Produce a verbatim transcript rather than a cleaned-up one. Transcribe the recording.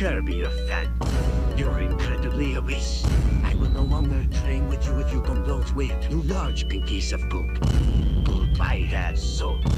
Kirby, a fan. You're incredibly obese. I will no longer train with you if you come close with two large pinkies of poop. Goodbye, hat soul.